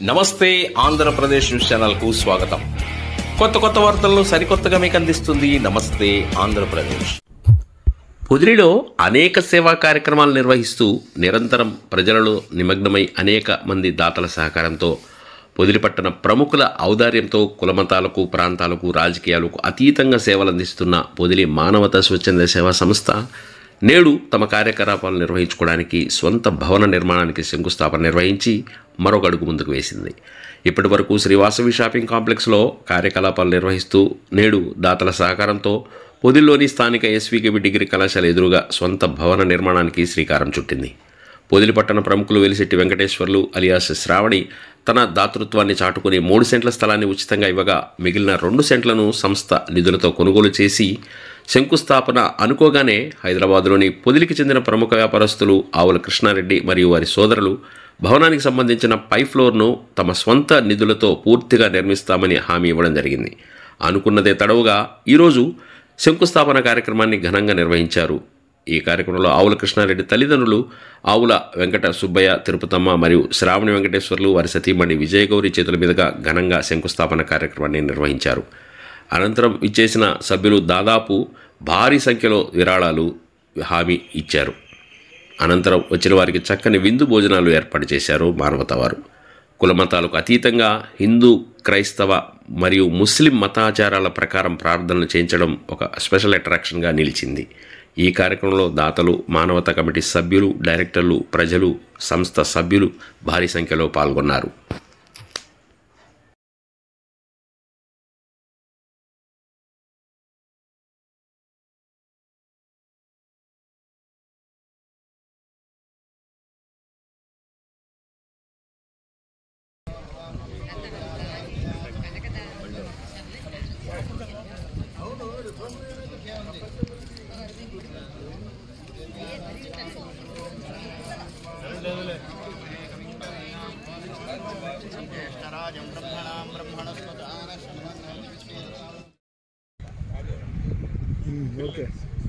నమస్తే Andhra Pradesh news channel కు స్వాగతం. కొత్త వార్తలను సరికొత్తగా మీకు అందిస్తుంది నమస్తే ఆంధ్రప్రదేశ్. పొదిలిలో అనేక సేవా కార్యక్రమాలు నిర్వహిస్తూ నిరంతరం ప్రజలలో నిమగ్నమై అనేక మంది దాతల సహకారంతో పొదిలి పట్టణ ప్రముఖుల ఔదార్యంతో కులమతాలకు ప్రాంతాలకు రాజకీయాలకు అతీతంగా సేవలందిస్తున్న పొదిలి మానవతా స్వచ్ఛంద సేవా సంస్థ నేడు తమ కార్యకలాపాలు నిర్వహించుకోవడానికి స్వంత భవన నిర్మాణానికి శంకుస్థాపన నిర్వహించి మరొక అడుగు ముందుకు వేసింది. ఇప్పటి వరకు శ్రీ వాసవి షాపింగ్ కాంప్లెక్స్లో కార్యకలాపాలు నిర్వహిస్తూ నేడు దాతల సహకారంతో పొదిలిలోని స్థానిక ఎస్వికేబి డిగ్రీ కళాశాల ఎదురుగా స్వంత భవన నిర్మాణానికి శ్రీకారం చుట్టింది. పొదిలి పట్టణ ప్రముఖులు వెలిశెట్టి వెంకటేశ్వర్లు అలియాస్ శ్రావణి తన దాతృత్వాన్ని చాటుకుని 3 సెంట్ల స్థలాన్ని ఉచితంగా ఇవ్వగా మిగిలిన 2 సెంట్లను సంస్థ నిధులతో కొనుగోలు చేసి శంకుస్థాపన అనుకోగానే హైదరాబాద్లోని పొదిలికి చెందిన ప్రముఖ వ్యాపారస్తులు ఆవుల కృష్ణారెడ్డి మరియు వారి సోదరులు భవనానికి సంబంధించిన పై ఫ్లోర్ను తమ స్వంత నిధులతో పూర్తిగా నిర్మిస్తామని హామీ ఇవ్వడం జరిగింది. అనుకున్నదే తడవుగా ఈరోజు శంకుస్థాపన కార్యక్రమాన్ని ఘనంగా నిర్వహించారు. ఈ కార్యక్రమంలో ఆవుల కృష్ణారెడ్డి తల్లిదండ్రులు ఆవుల వెంకట సుబ్బయ్య తిరుపతమ్మ మరియు శ్రావణి వెంకటేశ్వర్లు వారి సతీమణి విజయగౌరి చేతుల మీదుగా ఘనంగా శంకుస్థాపన కార్యక్రమాన్ని నిర్వహించారు. అనంతరం ఇచ్చేసిన సభ్యులు దాదాపు భారీ సంఖ్యలో విరాళాలు హామీ ఇచ్చారు. అనంతరం వచ్చిన వారికి చక్కని విందు భోజనాలు ఏర్పాటు చేశారు మానవతావారు. కులమతాలకు అతీతంగా హిందూ, క్రైస్తవ మరియు ముస్లిం మతాచారాల ప్రకారం ప్రార్థనలు చేయించడం ఒక స్పెషల్ అట్రాక్షన్గా నిలిచింది. ఈ కార్యక్రమంలో దాతలు, మానవతా కమిటీ సభ్యులు, డైరెక్టర్లు, ప్రజలు, సంస్థ సభ్యులు భారీ సంఖ్యలో పాల్గొన్నారు. ఓకే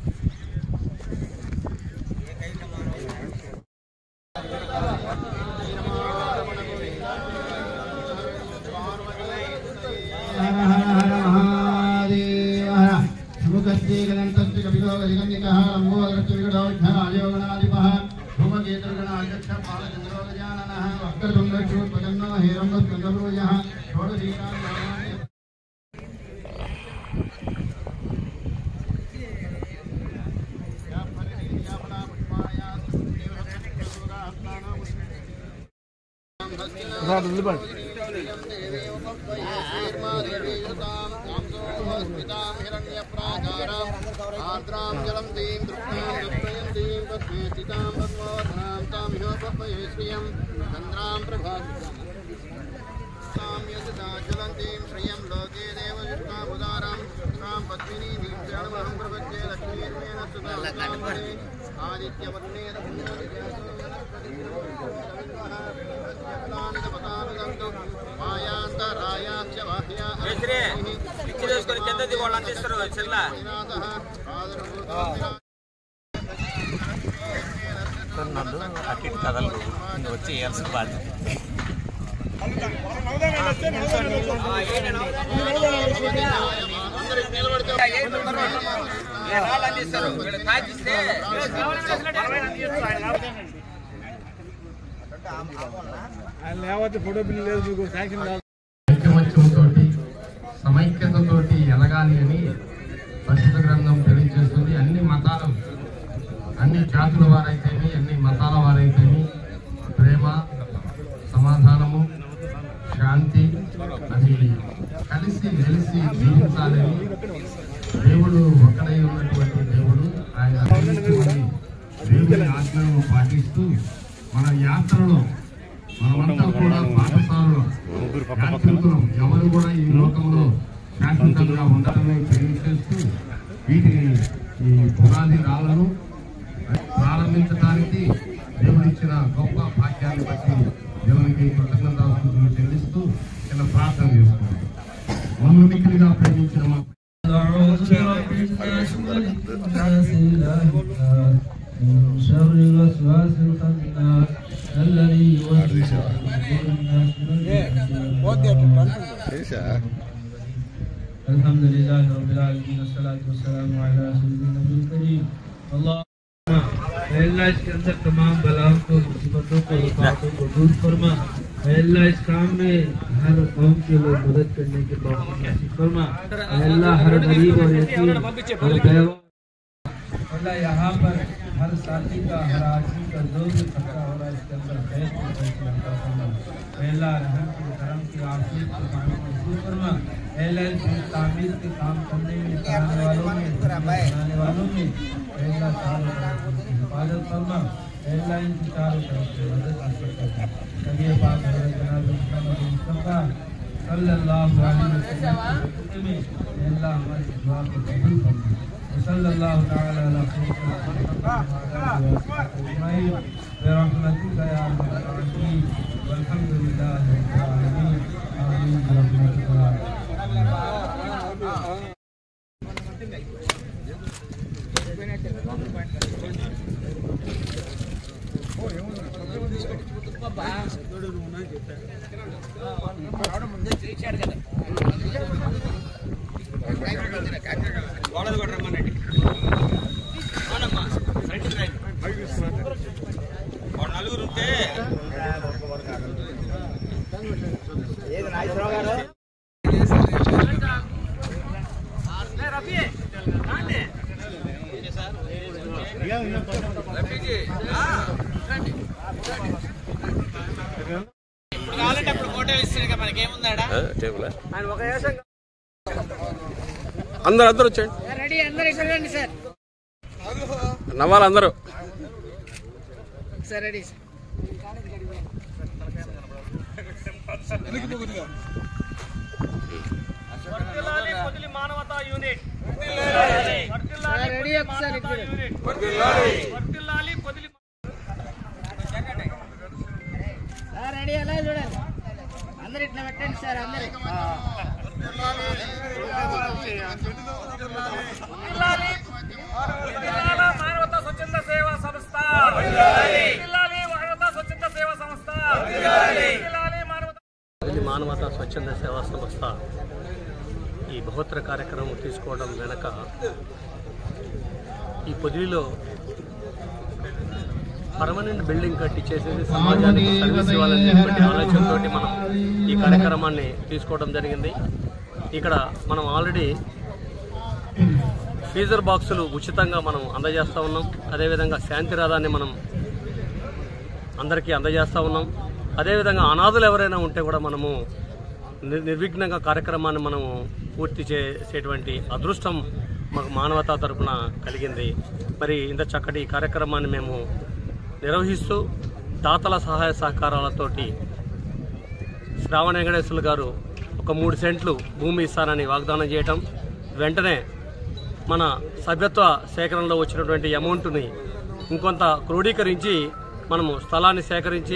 నన్ను అటు కథలు వచ్చి వేయాల్సిన బాధ్యత. ఐకమత్యంతోటి సమైక్యతతోటి ఎలగాలి అని పరిశుద్ధ గ్రంథం తెలియజేస్తుంది. అన్ని మతాలు, అన్ని జాతుల వారైతేమి, అన్ని మతాల వారైతేమి ప్రేమ, సమాధానము, శాంతి అది కలిసి మెలిసి జీవించాలని దేవుడు ఒక్కడై ఉన్నటువంటి దేవుడు ఆయన దేవుని ఆజ్ఞలను పాటిస్తూ మన యాత్రలో మనమంతా కూడా పాఠశాలలో యాత్రికులం, ఎవరు కూడా ఈ లోకంలో శాశ్వతంగా ఉండాలని తెలియజేస్తూ వీటిని ఈ పునాది రాళ్లను ప్రారంభించడానికి దేవుడిచ్చిన గొప్ప భాగ్యాన్ని బట్టి దేవునికి కృతజ్ఞతాస్తుతులు చెల్లిస్తూ ఇలా ప్రార్థన చేసుకున్నాం. మమ్మల్ని మిక్కిలిగా ప్రేమించిన మా من شر الوسواس الخناس الذي يوسوس في अल्हम्दुलिल्लाह रब्बिल आलमीन अस्सलातु वस्सलामु अला सय्यिदिन नबील करीम। अल्लाह इसके अंदर तमाम बलाओं को, मुसीबतों को, रुकावटों को दूर फरमा। अल्लाह इस काम में हर कौम के लोग मदद करने के तौफीक नसीब फरमा। अल्लाह हर गरीब और यतीम और बेवा, अल्लाह यहाँ पर हर साथी का, हर आदमी का जो भी खतरा हो रहा है इसके अंदर खैर की फैसला फरमा। अल्लाह रहम की, करम की, आफियत की पानी नसीब फरमा। अल्लाह तामीर के काम करने में, कराने वालों में, बनाने वालों में अल्लाह चारों तरफ की हिफाजत फरमा। अल्लाह इनकी चारों तरफ से मदद हासिल करना। नबी पाक जनाब मुस्तफा सल्लल्लाहु अलैहि वसल्लम में अल्लाह हमारी दुआ को कबूल फरमा। सल्लल्लाहु तआला अला सय्यिदिना برحمتك يا ارحم الراحمين والحمد لله رب العالمين آمين برحمتك يا అందరూ అందరూ వచ్చేయండి, నవ్వాలి అందరూ sir ready Manavata unit ready ఒకసారి రెడీ అలా చూడండి, అందరు ఇట్లా పెట్టండి సార్, అందరు మానవతా స్వచ్ఛంద సేవా సంస్థ, మానవతా స్వచ్ఛంద సేవా సంస్థ, మానవతా స్వచ్ఛంద సేవా సంస్థ ఈ బహుత్తర కార్యక్రమం తీసుకోవడం వెనక ఈ పొదిలిలో పర్మనెంట్ బిల్డింగ్ కట్టించేసేది సమాజానికి సర్వీస్ ఇవ్వాలని చెప్పి ఆలోచనతో మనం ఈ కార్యక్రమాన్ని తీసుకోవడం జరిగింది. ఇక్కడ మనం ఆల్రెడీ ఫ్రీజర్ బాక్సులు ఉచితంగా మనం అందజేస్తూ ఉన్నాం. అదేవిధంగా శాంతి రథాన్ని మనం అందరికీ అందజేస్తూ ఉన్నాం. అదేవిధంగా అనాథులు ఎవరైనా ఉంటే కూడా మనము నిర్విఘ్నంగా కార్యక్రమాన్ని మనము పూర్తి చేసేటువంటి అదృష్టం మాకు మానవతా తరపున కలిగింది. మరి ఇంత చక్కటి కార్యక్రమాన్ని మేము నిర్వహిస్తూ దాతల సహాయ సహకారాలతోటి శ్రావణ వెంకటేశ్వర్లు గారు ఒక 3 సెంట్లు భూమి ఇస్తానని వాగ్దానం చేయటం, వెంటనే మన సభ్యత్వ సేకరణలో వచ్చినటువంటి అమౌంట్ని ఇంకొంత క్రోడీకరించి మనము స్థలాన్ని సేకరించి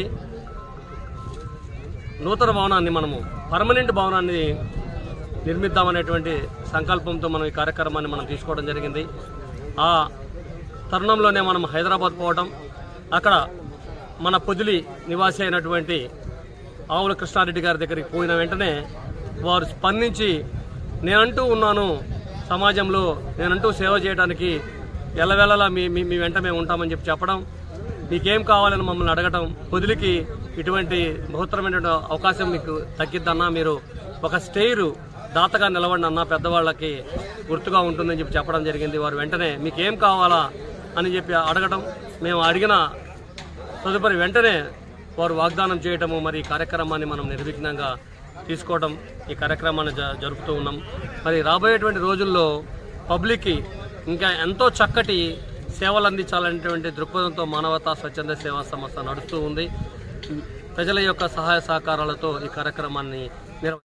నూతన భవనాన్ని మనము పర్మనెంట్ భవనాన్ని నిర్మిద్దామనేటువంటి సంకల్పంతో మనం ఈ కార్యక్రమాన్ని మనం తీసుకోవడం జరిగింది. ఆ తరుణంలోనే మనం హైదరాబాద్ పోవడం, అక్కడ మన పొదిలి నివాసి అయినటువంటి ఆవుల కృష్ణారెడ్డి గారి దగ్గరికి పోయిన వెంటనే వారు స్పందించి నేనంటూ ఉన్నాను సమాజంలో, నేనంటూ సేవ చేయడానికి ఎల్లవేళలా మీ వెంట మేము ఉంటామని చెప్పడం, మీకేం కావాలని మమ్మల్ని అడగటం, పొదిలికి ఇటువంటి బహుత్తరమైనటువంటి అవకాశం మీకు తగ్గిద్దన్నా, మీరు ఒక స్టేరు దాతగా నిలవండి అన్న, పెద్దవాళ్ళకి గుర్తుగా ఉంటుందని చెప్పడం జరిగింది. వారు వెంటనే మీకేం కావాలా అని చెప్పి అడగటం, మేము అడిగిన తదుపరి వెంటనే వారు వాగ్దానం చేయటము, మరి ఈ కార్యక్రమాన్ని మనం నిర్విఘ్నంగా తీసుకోవడం, ఈ కార్యక్రమాన్ని జరుపుతూ ఉన్నాం. మరి రాబోయేటువంటి రోజుల్లో పబ్లిక్కి ఇంకా ఎంతో చక్కటి సేవలు అందించాలనేటువంటి దృక్పథంతో మానవతా స్వచ్ఛంద సేవా సంస్థ నడుస్తూ ఉంది. ప్రజల యొక్క సహాయ సహకారాలతో ఈ కార్యక్రమాన్ని